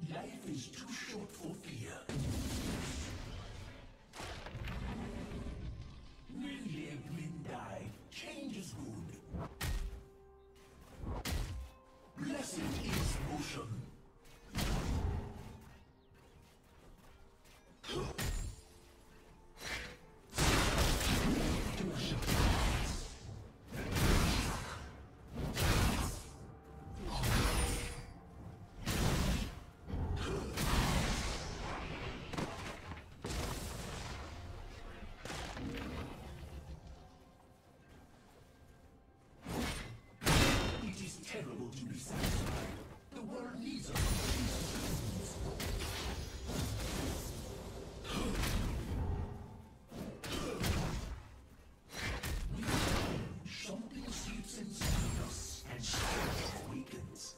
Life is too short for fear. Win live, win die. Change is good. Blessing is motion. Terrible to be satisfied. The world needs us. Something sleeps inside us and strength awakens.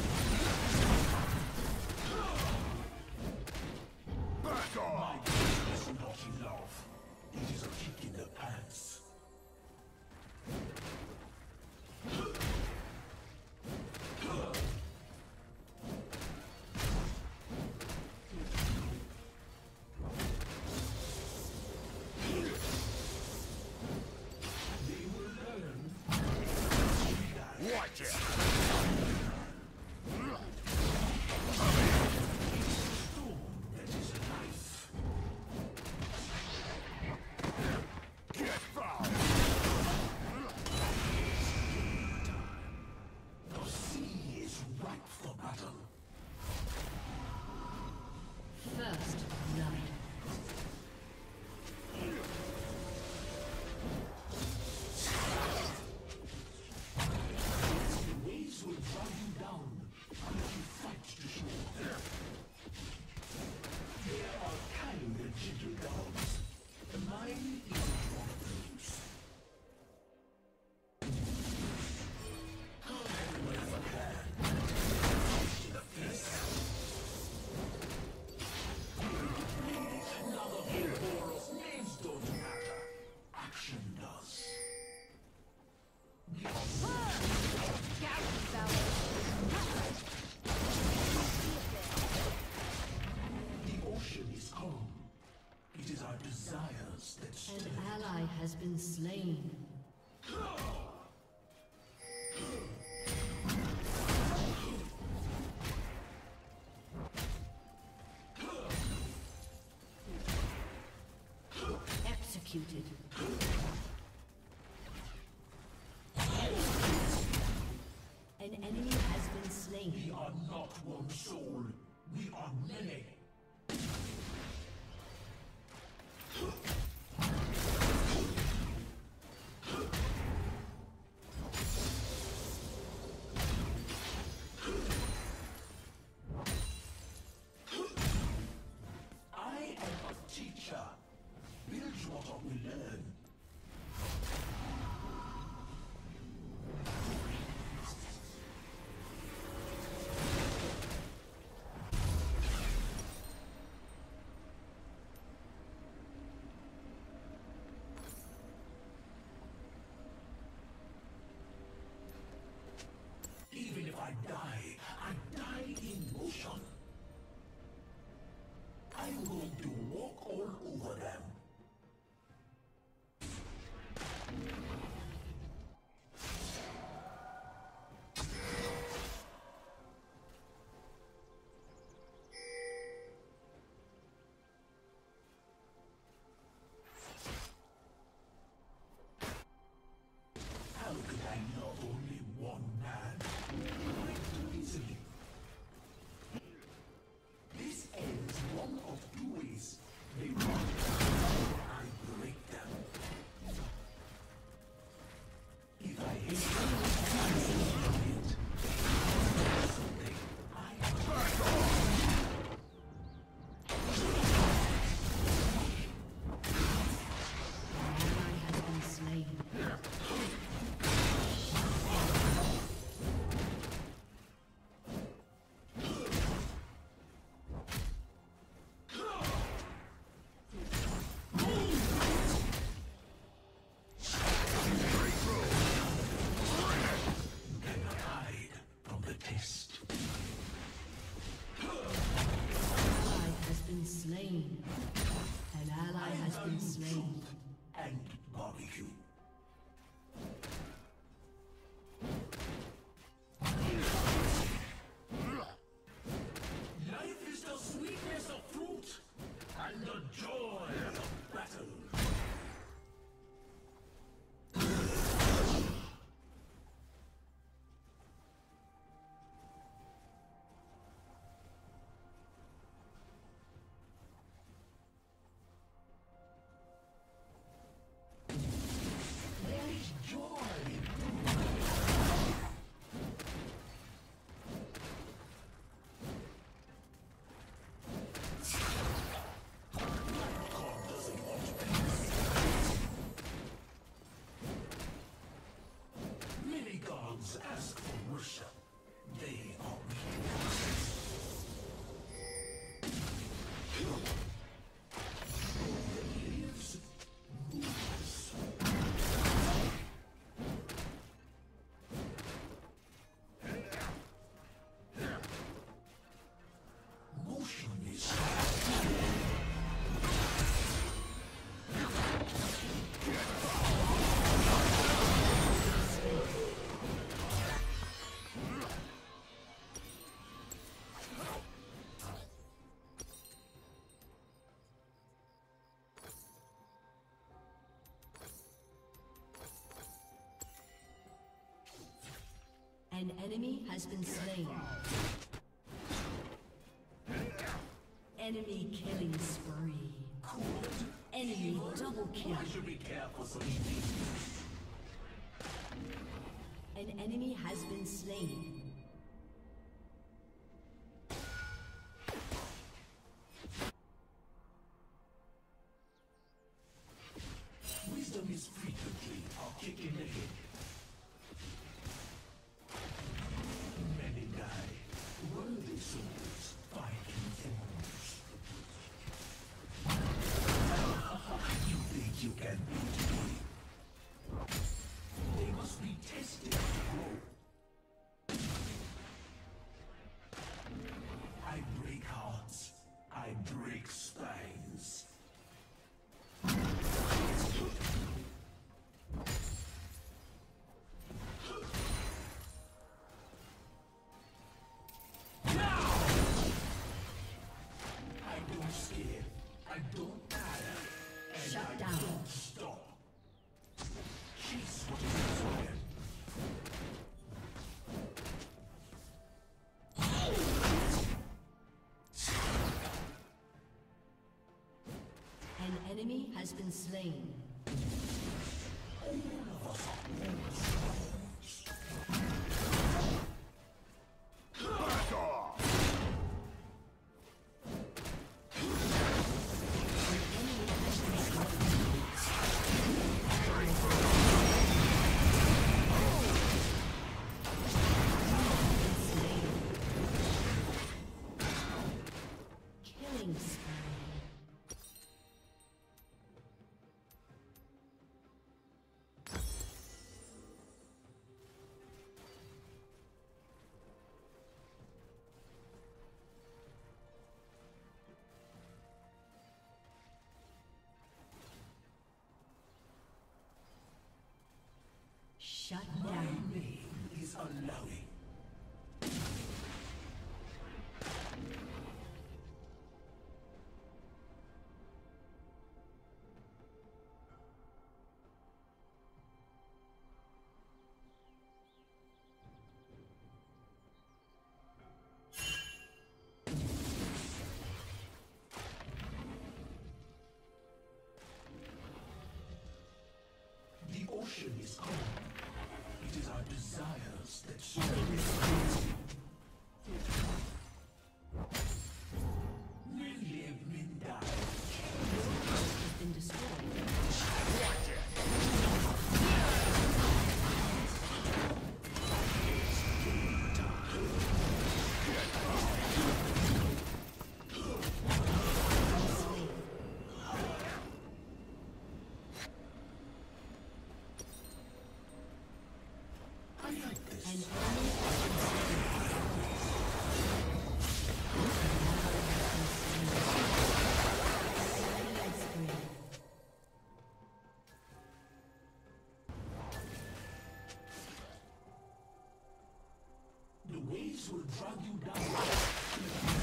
Back off! My business is not in love. It is a kick in the pants. Watch it! Get fouled! The sea is ripe for battle. First blood. Will drive you down unless you fight to shore. There are kind and gentle dogs. Mine isn't one of those. With a hand. To the face. None of you morals' names don't matter. Action does. The ocean is calm. It is our desires that stir. An ally has been slain. Executed. An enemy has been slain. We are not one soul. We are many. I am a teacher. Build what we learn. An enemy has been slain. Enemy killing spree. Enemy double kill. I should be careful such things. An enemy has been slain. Wisdom is frequently a kick in the head. Many die. Worthy souls fighting thorns. You think you can beat me? They must be tested to grow. I break hearts. I break spines. Shut down. Stop. Chase what is required. An enemy has been slain. Back off! Killing spree. Shut My down. name is illaoi. The ocean is calm. It is our desires that sway. Men live, men die. Has been destroyed. Watch it! I like this. An enemy has been slain. Killing spree. The waves will drag you down.